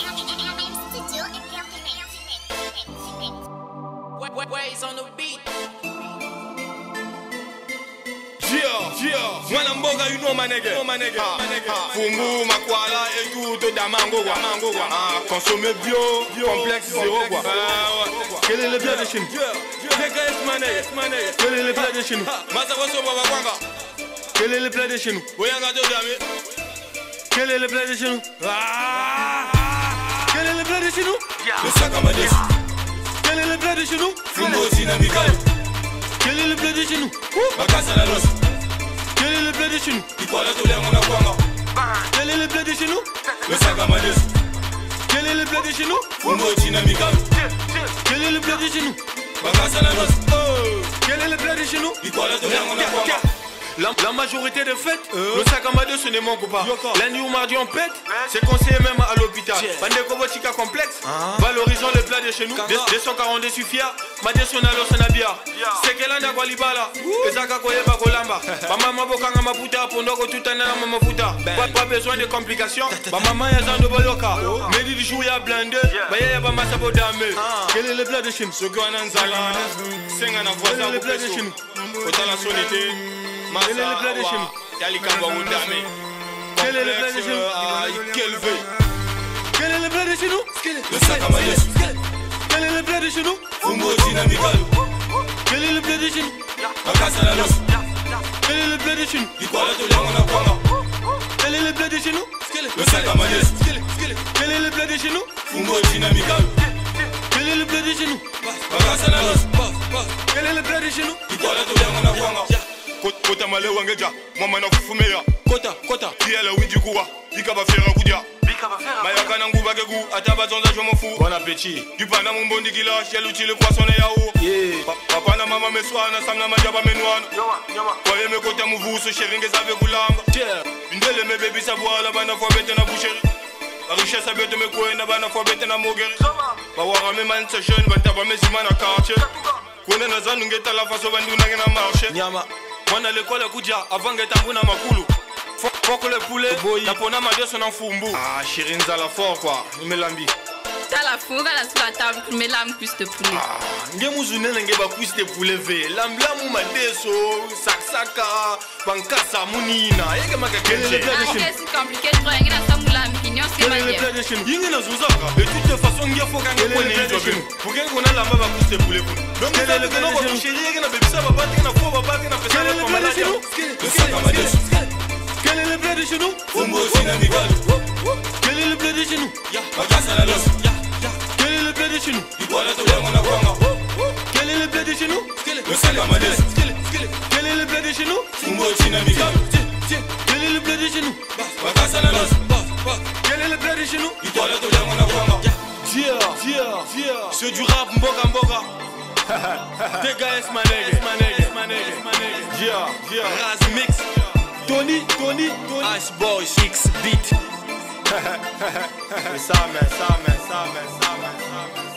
Ways on the beat. Mwana mboga you know my nigga. Fumbu, makwala et tout da mango consommer bio, complexe zéro quoi. Quel est le plat de chez nous? Quel est le plat de chez nous? Quel est le plat de chez nous? Quel est le plat de chez nous? Quel est le plat de chez nous? Le sac à Madès. Quel est le plat de chez nous? Fumbo dynamical. Quel est le plat de chez nous? Ma casa la noce. Quel est le plat de chez nous? Ikola tolea mwana kwanga. Quel est le plat de chez nous? Le sac à Madès. Quel est le plat de chez nous? Fumbo dynamical. Quel est le plat de chez nous? Ma casa la noce. Quel est le plat de chez nous? Ikola tolea mwana kwanga. La majorité des fêtes, le sac à Madès ce ne manque pas. Lundi ou mardi on pète, c'est conseillé même à l'hôpital. Bandeko Botika complexe, valorisons les plats de chez nous. 242 suffia, Madès on a l'os na bia. C'est qu'elle a quoi libala, ezaka koyeba kolamba. Maman bokanga maputa pondoko tutana na mafuta. Pas besoin de complications. Maman ya zando boyoka. Medi du jour ya blindé, baya ba masabo dame. Quel est le plat de chez nous? Ce qu'on a nzala, senga na voisin le plat de chez nous. Kota la sonité. Quel est le plat de chez nous? Quel est le plat de chez nous? Quel est le plat de chez nous? Le sac à Madès. Quel est le plat de chez nous? Fumbo dynamical. Quel est le plat de chez nous? Ma casa la noce. Quel est le plat de chez nous? Ikola tolea mwana kwanga. Quel est le plat de chez nous? Le sac à Madès. Quel est le plat de chez nous? Fumbo dynamical. Quel est le plat de chez nous? Ma casa la noce. Quel est le plat de chez nous? Ikola tolea mwana kwanga. Kota male wangeja, mama na fufumea. Kota, Kiela windi kuwa, bika bafera kudia. Mayaka na nguba kegu, ataba zonza jomo fu. Bon appétit. Dupana mumbondi kila, shelu le poisson na yao. Papa na mama meswana, samna majaba menwana. Kwa yeme kota muvusu, sheringe zave kulamba. Indele me baby sabwala, bana fwa bete na boucherie. La richesse a bete me kwenda, bana fwa bete na mogeri. Bawara me man se jeune, bantaba me zima na quartier. Kone na zanu ngeta la faso bandu na ngena marché. Nyama. Mwana l'école kuja avant ngeta mbuna makulu. Faut le poulet, la pona Madès on en fumbu. Chérie nzala fort quoi, imelambi. T'as la funga la sur la table, tu mets l'âme cuisse de poulet. Nge muzune nge ba cuisse de poulet ve. Lamlamu Madès saksaka, bankasa munina. Yeke maka kenje. C'est compliqué, tu vois, il y a ça moula mignon, c'est Quel est le plat manière. de chez nous? Yingi na zuzaka. De toute façon ngia faut Quel est le plat de chez nous? Pour qu'on a la baba cuisse de poulet. Donc Quel est le plat de chez nous? chérie yeke na bebisa baba tena fo baba tena pesa. Quel est le plat de chez nous? Le sac à Madès. Quel est le plat de chez nous? Fumbo dynamical. Quel est le plat de chez nous? Ma casa la noce. Quel est le plat de chez nous? Ikola tolea mwana kwanga. Quel est le plat de chez nous? Le sac à Madès. Quel est le plat de chez nous? Fumbo dynamical. Quel est le plat de chez nous? Ma casa la noce. Quel est le plat de chez nous? Ikola tolea mwana kwanga. C'est du rap mboga. TKS Manege. Raz mix. Tony. Ice Boy 6 beat. Ça, mais.